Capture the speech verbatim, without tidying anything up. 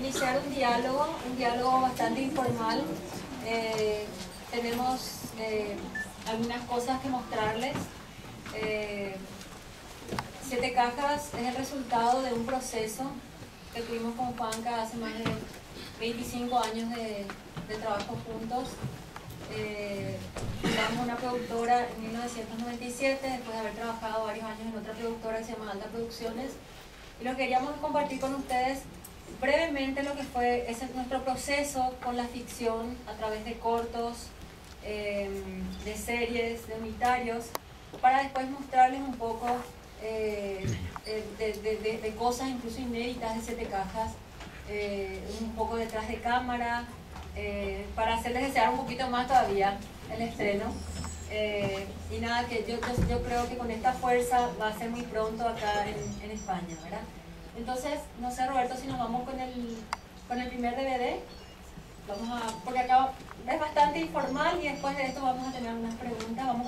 iniciar un diálogo, un diálogo bastante informal. Eh, tenemos eh, algunas cosas que mostrarles. Eh, Siete Cajas es el resultado de un proceso que tuvimos con Juanca hace más de veinticinco años de, de trabajo juntos. Eh, Fundamos una productora en mil novecientos noventa y siete, después de haber trabajado varios años en otra productora que se llama Alta Producciones, y lo queríamos compartir con ustedes brevemente lo que fue ese nuestro proceso con la ficción a través de cortos, eh, de series, de unitarios, para después mostrarles un poco eh, de, de, de, de cosas incluso inéditas de Siete Cajas, eh, un poco detrás de cámara, eh, para hacerles desear un poquito más todavía el estreno. Eh, y nada, que yo, yo, yo creo que con esta fuerza va a ser muy pronto acá en, en España, ¿verdad? Entonces, no sé, Roberto, si nos vamos con el, con el primer D V D. Vamos a, porque acá es bastante informal y después de esto vamos a tener unas preguntas. Vamos